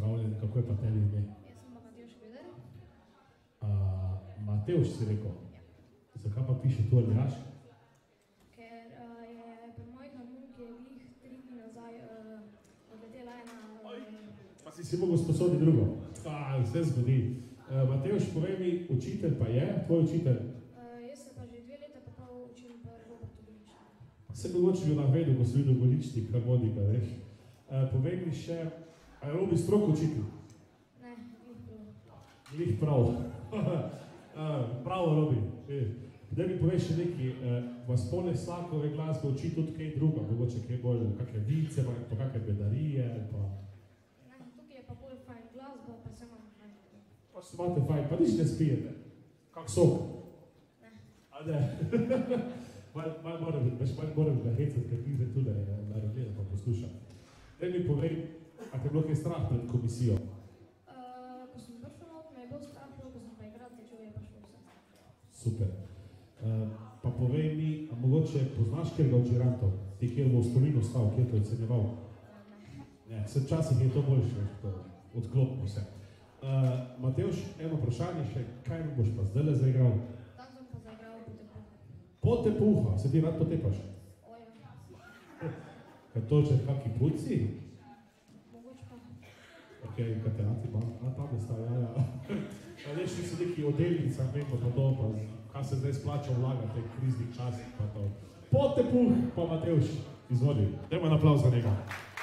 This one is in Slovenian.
pozdravljeni, kako je pa tebi ime? Jaz sem pa Matevž Kveder. Matevž si rekel? Ja. Zakaj pa piše tu Aljaš? Ker je pri mojih harmoniki glih 3 dni nazaj odletela ena... Pa si mogel sposoditi drugo? Vse zgodi. Matevž, povej mi, učitelj pa je, tvoj učitelj? Jaz se pa že 2 leta pa pol učim v Robertu Goličniku. Se mogoče bi navedel, ko si videl Goličnik, harmonika, veš. Povej mi še, a je Robi strok učitelj? Ne, Glih prav. Bravo, Robi. Da mi poveš še nekaj, vas poleg Slakove glasbe uči tudi kaj druga, mogoče kaj bolj, kakve vice, pa kakve bedarije, ali pa... Ne, tukaj je pa bolj fajn glasba, pa se imam fajn. Pa se imate fajn, pa nič ne spijete. Kak sok? Ne. A ne? Malo moram ga hecati, ker ti zdaj tudi naredljeno pa poslušam. Daj mi povej, a te je bilo kaj strah pred komisijo? Ko sem prišel not, me je bil strah, ko sem pa igral tečev, je pa šlo vse. Super. Pa povej mi, a mogoče poznaš kjerga od žirantov? Ti kjer bo v spominu stal, kjer to je ocenjeval? Ne, se včasih je to boljše, odklopimo se. Matevž, eno vprašanje še, kaj mi boš pa zdaj zaigral? Tam sem pa zaigral Potepuh. Potepuha, se ti rad potepaš? Oja. Kaj to če kaki puci? Mogoče pa. Ok, katerati ima? Tam je sta, ja. Lešli so neki odeljnicah, vemo pa to, pa kaj se zdaj splača vlaga v teh kriznih časih, pa to. Potepuh, pa Matevž, izvodi. Dajmo en aplavz za njega.